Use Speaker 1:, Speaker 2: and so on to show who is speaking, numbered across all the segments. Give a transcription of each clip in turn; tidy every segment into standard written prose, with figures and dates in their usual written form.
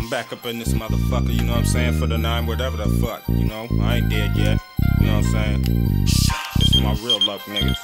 Speaker 1: I'm back up in this motherfucker, you know what I'm saying, for the 9, whatever the fuck, you know, I ain't dead yet, you know what I'm saying, this is my real luck, niggas.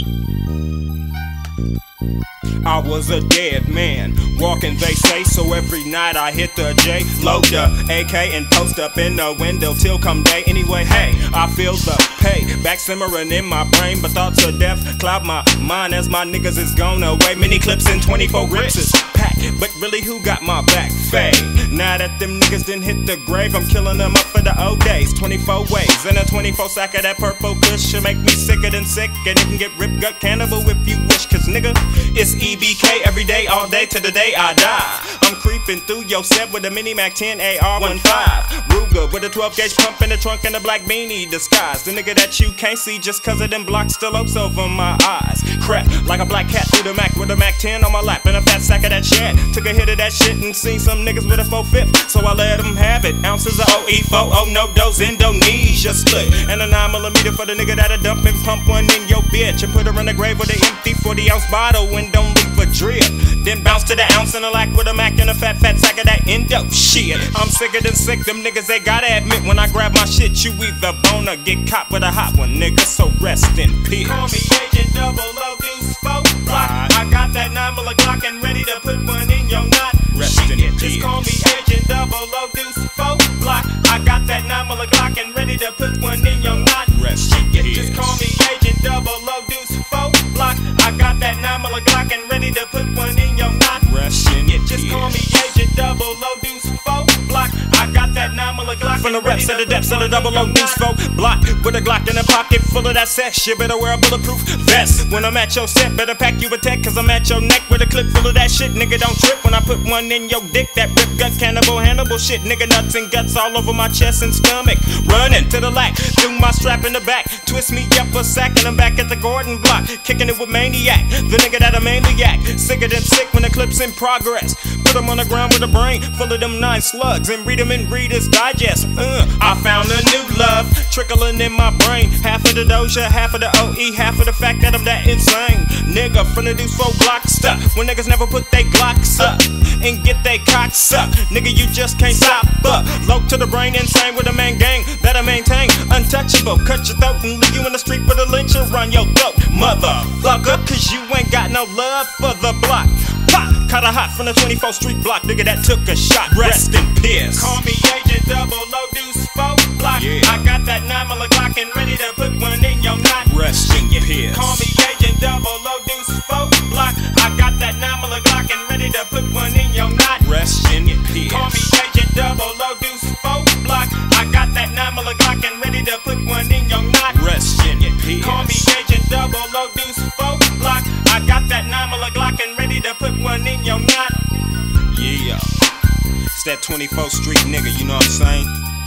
Speaker 1: I was a dead man, walking they say, so every night I hit the J, load the AK and post up in the window till come day. Anyway, hey, I feel the pay, back simmering in my brain, but thoughts of death cloud my mind as my niggas is gone away. Many clips and 24 rips is packed, but really who got my back? Fade. Now that them niggas done hit the grave, I'm killing them up for the old days. 24 ways, and a 24 sack of that purple kush should make me sicker than sick, and it can get ripped gut cannibal if you wish, cause nigga, it's EBK every day, all day, to the day I die. I'm creeping through your set with a mini Mac 10 AR-15 Ruger with a 12 gauge pump in the trunk and a black beanie disguise. The nigga that you can't see just cause of them blocks still oaks over my eyes. Crap, like a black cat through the Mac with a Mac 10 on my lap and a fat sack of that shit. Took a hit of that shit and seen some niggas with a 4/5, so I let them have it. Ounces of OE40, no dose, Indonesia split, and a 9mm for the nigga that'll dump and pump one in your bitch and put her in the grave with an empty 40-ounce bottle and don't leave a drip. Then bounce to the ounce and a lack with a Mac and a fat sack of that Indo shit. I'm sicker than sick, them niggas, they gotta admit when I grab my shit, you either bone or get caught with a hot one, nigga, so rest in peace.
Speaker 2: Call me Agent Double O Deuce 4 Block. I got that 9mm Glock and ready to put one in your knot.
Speaker 1: Rest in peace.
Speaker 2: Just call me Agent Double O Deuce 4 Block. I got that 9mm Glock and ready to put one in your knot.
Speaker 1: Rest in peace.
Speaker 2: Just call me Agent Double O Deuce 4 Block. I got that 9mm Glock and ready to put one in your knot.
Speaker 1: Rest in peace.
Speaker 2: Just call me Agent Double O Deuce 4 Block. I got that 9mm Glock
Speaker 1: from the reps to the depths of the double O Deuce 4 Block with a Glock in a pocket full of that sex. You better wear a bulletproof vest when I'm at your set. Better pack you a tech cause I'm at your neck with a clip full of that shit. Nigga, don't trip when I put one in your dick. That rip gut cannibal Hannibal shit. Nigga, nuts and guts all over my chest and stomach. Running to the lack, do my strap in the back, twist me up a sack and I'm back at the Gordon block, kicking it with Maniac, the nigga that a maniac. Sicker than sick when the clip's in progress. Put him on the ground with a brain full of them 9 slugs and read them in Reader's Digest. I found a new love trickling in my brain. Half of the Doja, half of the OE, half of the fact that I'm that insane. Nigga from the Deuce 4 Block stuck when niggas never put they Glocks up and get they cocks up. Nigga, you just can't stop up. Low to the brain, insane with a man gang that I maintain. Untouchable, cut your throat and leave you in the street with a lynch and run your throat, motherfucker, cause you ain't got no love for the block. Pop, caught a hot from the 24th Street block, nigga that took a shot. Rest in peace.
Speaker 2: Call me Agent Double O Deuce 4 Block.
Speaker 1: Yeah.
Speaker 2: I got that 9mm Glock and ready to put one in your knot.
Speaker 1: Rest in peace.
Speaker 2: Call me Agent Double O Deuce 4 Block. I got that 9mm Glock and ready to put one in your knot.
Speaker 1: Rest in peace.
Speaker 2: Call me Agent Double O Deuce 4 Block. I got that 9mm Glock and ready to put one in your knot.
Speaker 1: Rest in peace.
Speaker 2: Call me Agent Double O Deuce 4 Block. I got that 9mm Glock and ready to put one in your knot.
Speaker 1: Yeah, it's that 24th Street nigga, you know what I'm saying?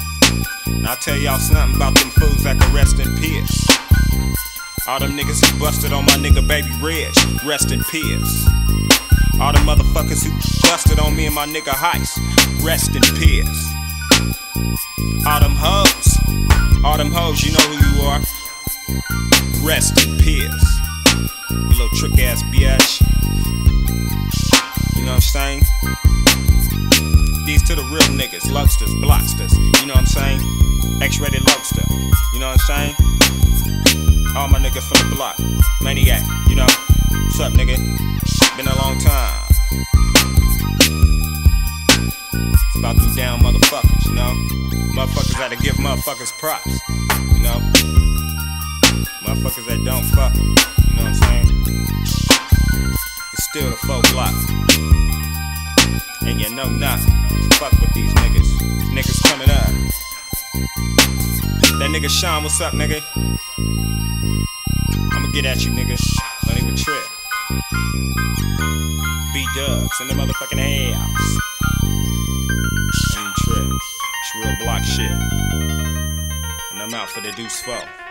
Speaker 1: And I'll tell y'all something about them fools that can rest in peace. All them niggas who busted on my nigga Baby Reg, rest in peace. All them motherfuckers who busted on me and my nigga Heist, rest in peace. All them hoes, you know who you are, rest in peace. You little trick ass bitch. You know what I'm saying? These to the real niggas, lobsters, blocksters, you know what I'm saying? X-rated lobster, you know what I'm saying? All my niggas from the block, Maniac, you know. What's up, nigga? Been a long time. It's about them down motherfuckers, you know. Motherfuckers gotta give motherfuckers props, you know. Motherfuckers that don't fuck, you know what I'm saying? It's still the 4 Block. And you know not to fuck with these niggas. These niggas coming up. That nigga Sean, what's up, nigga? I'ma get at you, nigga. Don't even trip. B-dubs in the motherfucking house. Don't even trip. It's real block shit. And I'm out for the Deuce 4.